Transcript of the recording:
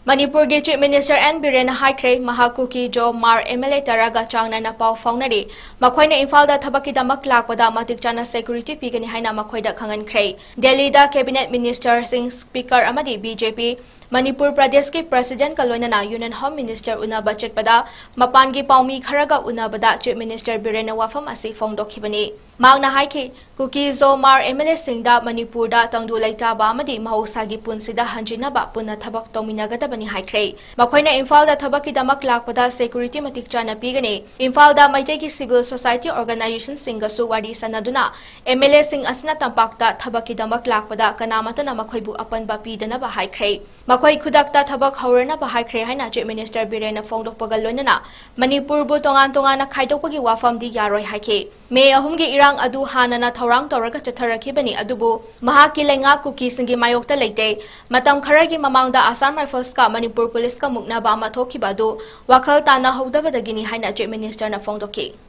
मणिपुर के chief minister N Biren हाइख्रे कुकी जो मार एमएलए तरगा चांग नाइना पाव फाउनरी मखोइना इम्फाल दा थबकीदमक लाकपदा मतिक चाना सिक्योरिटी पीगनी हाइना मखोइदा खंगनख्रे दिल्ली दा कैबिनेट मिनिस्टर सिंह स्पीकर अमदी बीजेपी मणिपुर प्रदेश के प्रेसिडेंट का लोइना यूनियन होम मिनिस्टर उनाबा चटपदा मपान की पाउमी खरगा उनाबदा चीफ मिनिस्टर बीरेन वाफम असी फोंदोखिबनी मांगना हाइखे कुकी जो मार एमएलए सिंगदा मणिपुर दा तंगदु लैताबा अमदी महौसागी पुनसिदा हंजिनाबा पुना थबक तौमिनागदबनी हाइख्रे मखोइना इम्फाल दा थबकीदमक लाकपदा सिक्योरिटी मतिक चाना पीगनी इम्फाल दा मैते की सिविल सोसाइटी ऑर्गेनाइजेशन सिंगसु वाडी सनदुना एमएलए सिंग असना तंपाकता थबकीदमक लाकपदा कनामतना मखोइबु अपनबा पीदनबा हाइख्रे मखोइ खुदकता थबक हौरनबा हाइख्रे हाइना चीफ मिनिस्टर बीरेन फोंदोकपगा लोइना मणिपुर बु तोंगान तोंगाना खाइदोकपगी वाफमदी यारोय हाइखे मे अहुमगी इरांग अदु हानना थौरांग तौरगा चथरखिबनी अदुबु महाकी लेंगा कुकी सिंगी मायोक्ता लेते मतम खरगी ममांगदा आसाम राइफल्स का मणिपुर पुलिस का मुकनाबा अमा थोखिबा अदु वखल ताना हौदबदगिनी हाइना चीफ मिनिस्टर ना फोंदोकी।